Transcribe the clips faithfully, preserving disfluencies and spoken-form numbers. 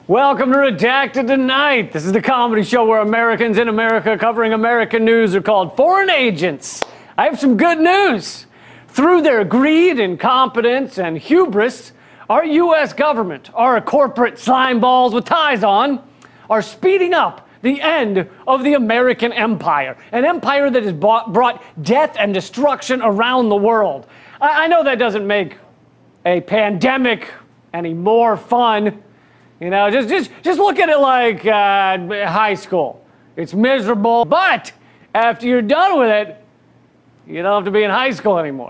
Welcome to Redacted Tonight. This is the comedy show where Americans in America covering American news are called foreign agents. I have some good news. Through their greed, incompetence, and hubris, our U S government, our corporate slime balls with ties on, are speeding up the end of the American empire. An empire that has bought, brought death and destruction around the world. I, I know that doesn't make a pandemic any more fun. You know, just, just, just look at it like uh, high school. It's miserable, but after you're done with it, you don't have to be in high school anymore.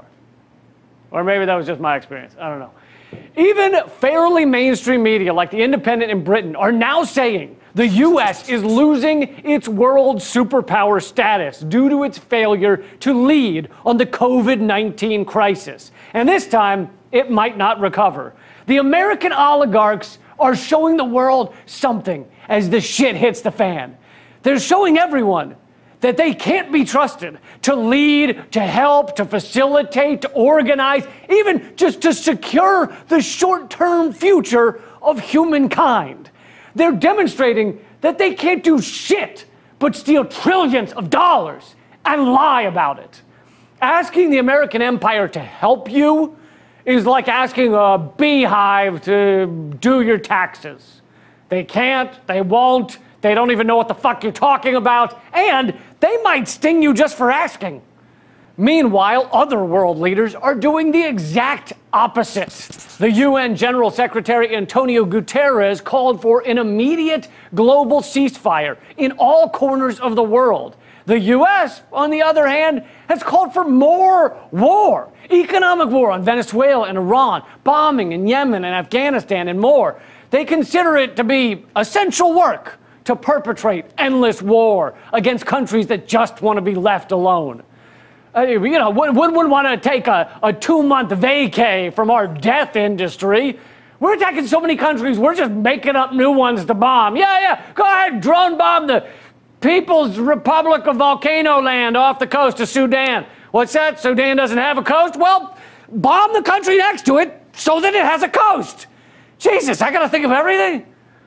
Or maybe that was just my experience. I don't know. Even fairly mainstream media like The Independent in Britain are now saying the U S is losing its world superpower status due to its failure to lead on the COVID nineteen crisis. And this time, it might not recover. The American oligarchs are showing the world something as the shit hits the fan. They're showing everyone that they can't be trusted to lead, to help, to facilitate, to organize, even just to secure the short-term future of humankind. They're demonstrating that they can't do shit but steal trillions of dollars and lie about it. Asking the American empire to help you is like asking a beehive to do your taxes. They can't, they won't, they don't even know what the fuck you're talking about, and they might sting you just for asking. Meanwhile, other world leaders are doing the exact opposite. The U N General Secretary Antonio Guterres called for an immediate global ceasefire in all corners of the world. The U S, on the other hand, has called for more war. Economic war on Venezuela and Iran, bombing in Yemen and Afghanistan, and more. They consider it to be essential work to perpetrate endless war against countries that just want to be left alone. Uh, you know, would wouldn't want to take a, a two-month vacay from our death industry. We're attacking so many countries, we're just making up new ones to bomb. Yeah, yeah, go ahead, drone bomb the People's Republic of Volcano Land off the coast of Sudan. What's that? Sudan doesn't have a coast? Well, bomb the country next to it so that it has a coast. Jesus, I gotta think of everything.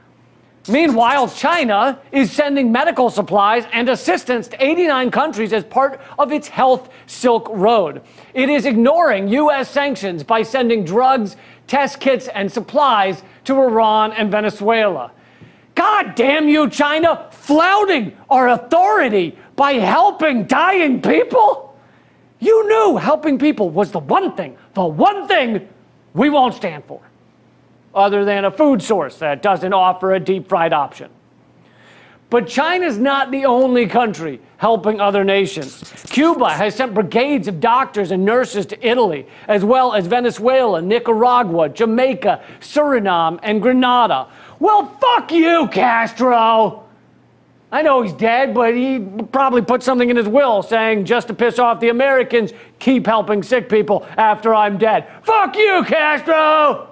Meanwhile, China is sending medical supplies and assistance to eighty-nine countries as part of its Health Silk Road. It is ignoring U S sanctions by sending drugs, test kits, and supplies to Iran and Venezuela. God damn you, China, flouting our authority by helping dying people? You knew helping people was the one thing, the one thing we won't stand for, other than a food source that doesn't offer a deep-fried option. But China's not the only country helping other nations. Cuba has sent brigades of doctors and nurses to Italy, as well as Venezuela, Nicaragua, Jamaica, Suriname, and Grenada. Well, fuck you, Castro! I know he's dead, but he probably put something in his will saying, just to piss off the Americans, keep helping sick people after I'm dead. Fuck you, Castro!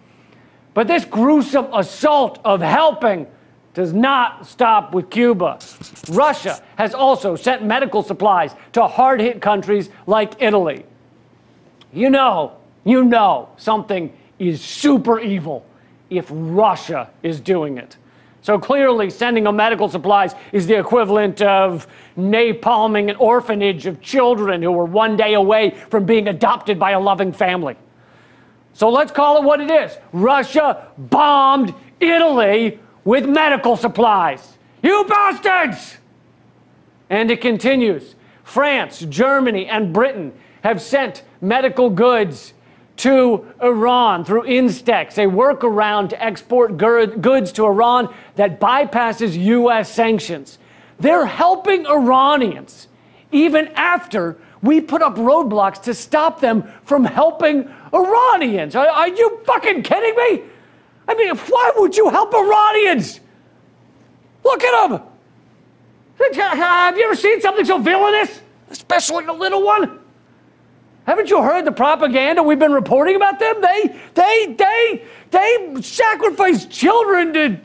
But this gruesome assault of helping does not stop with Cuba. Russia has also sent medical supplies to hard-hit countries like Italy. You know, you know something is super evil if Russia is doing it. So clearly sending them medical supplies is the equivalent of napalming an orphanage of children who were one day away from being adopted by a loving family. So let's call it what it is. Russia bombed Italy with medical supplies. You bastards! And it continues. France, Germany, and Britain have sent medical goods to Iran through Instex, a workaround to export goods to Iran that bypasses U S sanctions. They're helping Iranians even after we put up roadblocks to stop them from helping Iranians. Are, are you fucking kidding me? I mean, why would you help Iranians? Look at them. Have you ever seen something so villainous? Especially a little one? Haven't you heard the propaganda we've been reporting about them? They, they, they, they sacrifice children to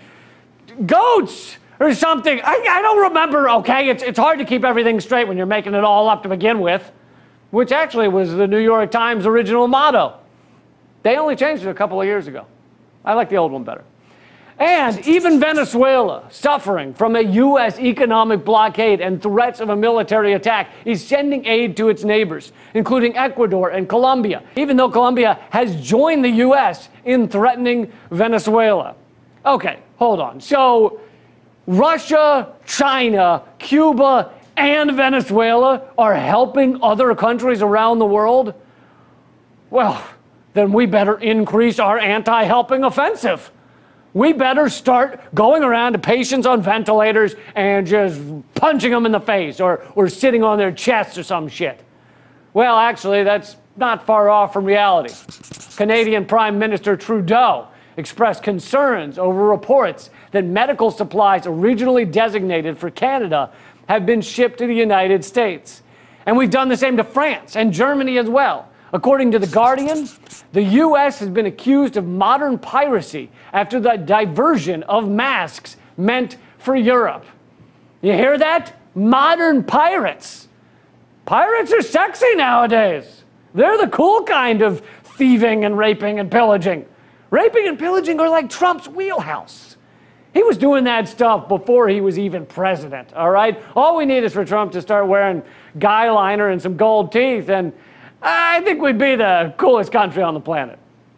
goats or something. I, I don't remember, okay? It's, it's hard to keep everything straight when you're making it all up to begin with, which actually was the New York Times original motto. They only changed it a couple of years ago. I like the old one better. And even Venezuela, suffering from a U S economic blockade and threats of a military attack, is sending aid to its neighbors, including Ecuador and Colombia, even though Colombia has joined the U S in threatening Venezuela. Okay, hold on. So Russia, China, Cuba, and Venezuela are helping other countries around the world? Well, then we better increase our anti-helping offensive. We better start going around to patients on ventilators and just punching them in the face or, or sitting on their chests or some shit. Well, actually, that's not far off from reality. Canadian Prime Minister Trudeau expressed concerns over reports that medical supplies originally designated for Canada have been shipped to the United States. And we've done the same to France and Germany as well. According to The Guardian, the U S has been accused of modern piracy after the diversion of masks meant for Europe. You hear that? Modern pirates. Pirates are sexy nowadays. They're the cool kind of thieving and raping and pillaging. Raping and pillaging are like Trump's wheelhouse. He was doing that stuff before he was even president, all right? All we need is for Trump to start wearing guy liner and some gold teeth, and I think we'd be the coolest country on the planet.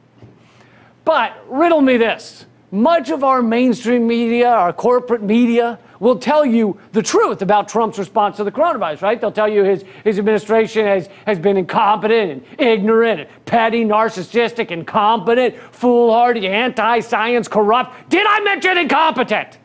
But riddle me this. Much of our mainstream media, our corporate media, will tell you the truth about Trump's response to the coronavirus, right? They'll tell you his, his administration has, has been incompetent and ignorant and petty, narcissistic, incompetent, foolhardy, anti-science, corrupt. Did I mention incompetent?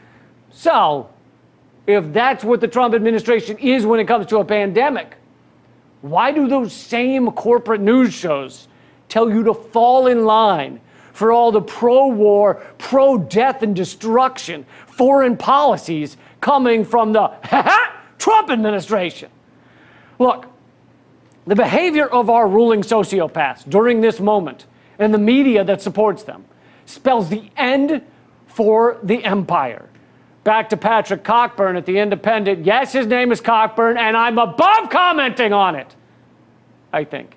So, if that's what the Trump administration is when it comes to a pandemic, why do those same corporate news shows tell you to fall in line for all the pro-war, pro-death and destruction foreign policies coming from the Trump administration? Look, the behavior of our ruling sociopaths during this moment and the media that supports them spells the end for the empire. Back to Patrick Cockburn at The Independent. Yes, his name is Cockburn, and I'm above commenting on it, I think.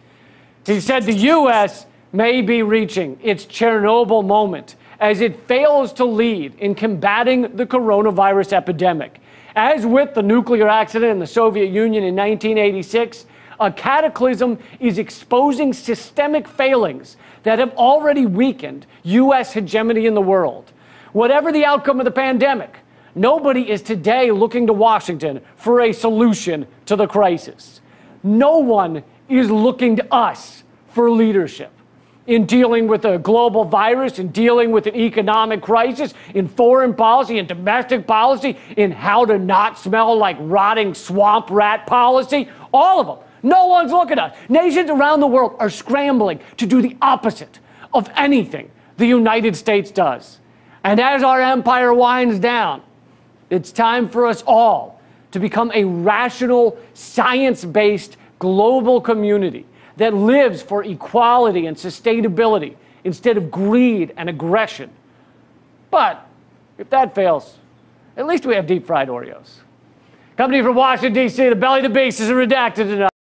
He said the U S may be reaching its Chernobyl moment as it fails to lead in combating the coronavirus epidemic. As with the nuclear accident in the Soviet Union in nineteen eighty-six, a cataclysm is exposing systemic failings that have already weakened U S hegemony in the world. Whatever the outcome of the pandemic, nobody is today looking to Washington for a solution to the crisis. No one is looking to us for leadership in dealing with a global virus, in dealing with an economic crisis, in foreign policy, in domestic policy, in how to not smell like rotting swamp rat policy. All of them. No one's looking at us. Nations around the world are scrambling to do the opposite of anything the United States does. And as our empire winds down, it's time for us all to become a rational, science-based global community that lives for equality and sustainability instead of greed and aggression. But if that fails, at least we have deep-fried Oreos. Company from Washington, D C, the belly of the beast is redacted tonight.